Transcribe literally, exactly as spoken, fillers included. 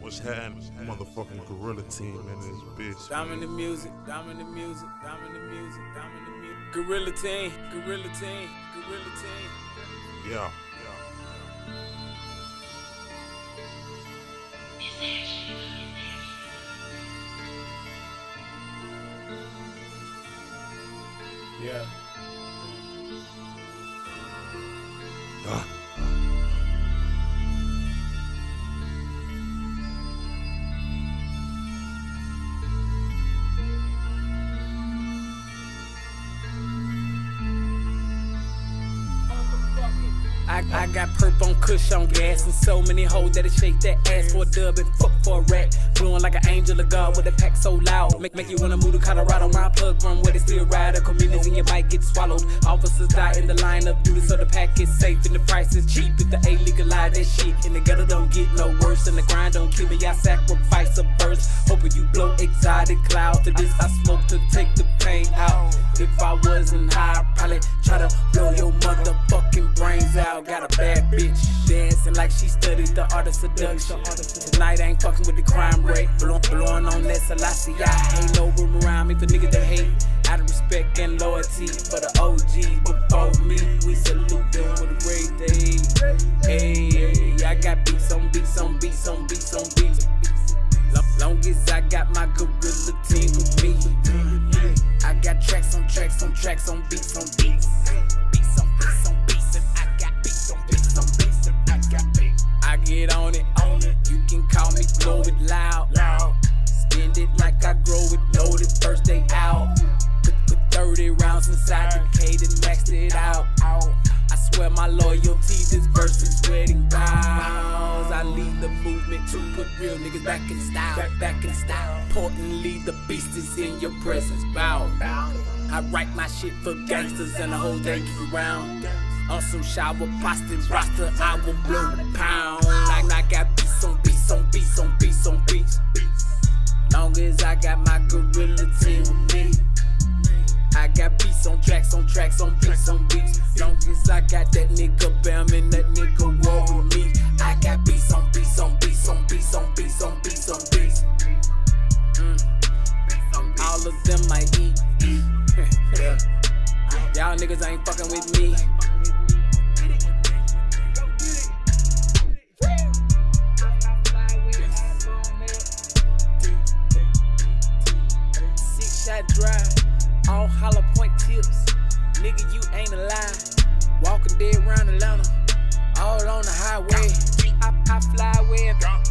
What's happening? Motherfucking Gorilla Team in this bitch. Dominant music, dominant music, dominant music, dominant music. Gorilla Team, Gorilla Team, Gorilla Team. Yeah. Yeah. Ah. I, I got perp on Kush on gas and so many hoes that it shake that ass for a dub and fuck for a rat. Blowing like an angel of God with a pack so loud. Make make you wanna move to Colorado where I plug from, where they still ride. A comedians and you might get swallowed. Officers die in the line of duty, so the pack is safe and the price is cheap. If the A legalize that shit and the gutter don't get no worse, and the grind don't kill me, I sacrifice a verse. Hoping you blow exotic clouds. To this I smoke to take the pain out. If I wasn't high, I'd probably try to blow your motherfucking brains out. Got a bad bitch dancing like she studied the art of seduction. Tonight I ain't fucking with the crime rate. Blow, blowing on that Selassie. I ain't no room around me for niggas that hate. Out of respect and loyalty for the O Gs before me. We salute them with a great day. Hey, hey, I got beats on beats on beats on beats on beats. Long as I got my Gorilla Team with me. I got tracks on tracks on tracks on beats on beats. Beats on beats on beats, and I got beats on beats on beats, and I got beats. I get on it, on it. You can call me blow it loud, loud. Spend it like I grow it, loaded first day out. Put, put thirty rounds inside the cage and maxed it out. I swear my loyalty, this verse is wedding vows. I lead the movement to put real niggas back in style, back, back in style. Importantly, the beast is in your presence, bow. I write my shit for gangsters and the whole day keep around. On some shower, Boston roster, I will blow pound. Like I got beats on beats on beats on beats on beats. Long as I got my Gorilla Team with me. I got beats on tracks on tracks on beats on beats. Long as I got that nigga Bam and that nigga war with me. I got beats on beats on beats on beats on beats on beats on beats. Mm. All of them I eat. Yeah. Y'all niggas ain't fucking with me. Six shot drive. All hollow point tips, nigga, you ain't alive. Walking dead round Atlanta, all on the highway. I, I fly away.